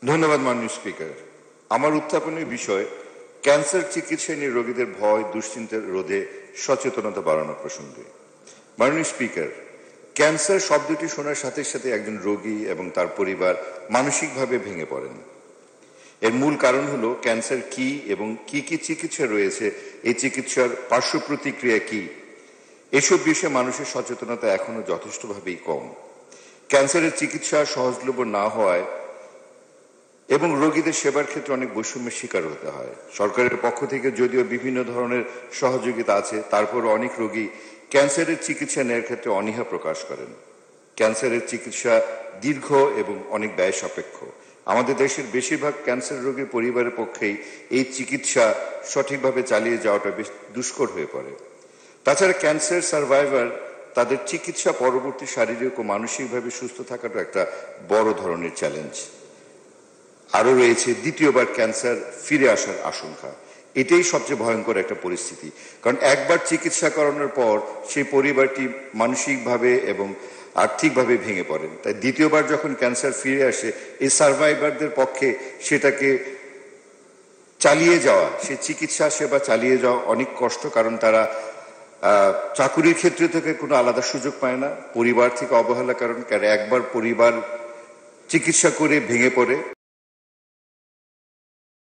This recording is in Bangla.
ধন্যবাদ মাননীয় স্পিকার। আমার উত্থাপনের বিষয় ক্যান্সার চিকিৎসা নিয়ে রোগীদের ভয় দুশ্চিন্তা রোধে সচেতনতা বাড়ানো প্রসঙ্গে। মাননীয় স্পিকার, ক্যান্সার শব্দটি শোনার সাথে সাথে একজন রোগী এবং তার পরিবার মানসিকভাবে ভেঙে পড়েন। এর মূল কারণ হলো ক্যান্সার কি এবং কি কি চিকিৎসা রয়েছে, এই চিকিৎসার পার্শ্ব প্রতিক্রিয়া কি, এসব বিষয়ে মানুষের সচেতনতা এখনো যথেষ্টভাবেই কম। ক্যান্সারের চিকিৎসা সহজলভ্য না হওয়ায় এবং রোগীদের সেবার ক্ষেত্রে অনেক বৈষম্যের শিকার হতে হয়। সরকারের পক্ষ থেকে যদিও বিভিন্ন ধরনের সহযোগিতা আছে, তারপরও অনেক রোগী ক্যান্সারের চিকিৎসা নেওয়ার ক্ষেত্রে অনীহা প্রকাশ করেন। ক্যান্সারের চিকিৎসা দীর্ঘ এবং অনেক ব্যয় সাপেক্ষ। আমাদের দেশের বেশিরভাগ ক্যান্সার রোগীর পরিবারের পক্ষেই এই চিকিৎসা সঠিকভাবে চালিয়ে যাওয়াটা বেশ দুষ্কর হয়ে পড়ে। তাছাড়া ক্যান্সার সার্ভাইভার তাদের চিকিৎসা পরবর্তী শারীরিক ও মানসিকভাবে সুস্থ থাকাটা একটা বড় ধরনের চ্যালেঞ্জ। আরও রয়েছে দ্বিতীয়বার ক্যান্সার ফিরে আসার আশঙ্কা। এটাই সবচেয়ে ভয়ঙ্কর একটা পরিস্থিতি, কারণ একবার চিকিৎসা করানোর পর সেই পরিবারটি মানসিকভাবে এবং আর্থিকভাবে ভেঙে পড়েন। তাই দ্বিতীয়বার যখন ক্যান্সার ফিরে আসে, এই সার্ভাইভারদের পক্ষে সেটাকে চালিয়ে যাওয়া, সেই চিকিৎসা সেবা চালিয়ে যাওয়া অনেক কষ্ট, কারণ তারা চাকুরির ক্ষেত্রে থেকে কোনো আলাদা সুযোগ পায় না, পরিবার থেকে অবহেলা, কারণ একবার পরিবার চিকিৎসা করে ভেঙে পড়ে।